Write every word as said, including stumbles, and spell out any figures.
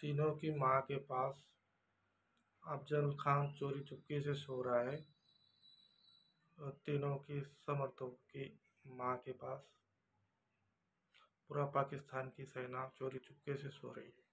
तीनों की माँ के पास अफजल खान चोरी चुपके से सो रहा है और तीनों की समर्थकों की माँ के पास पूरा पाकिस्तान की सेना चोरी चुपके से सो रही है।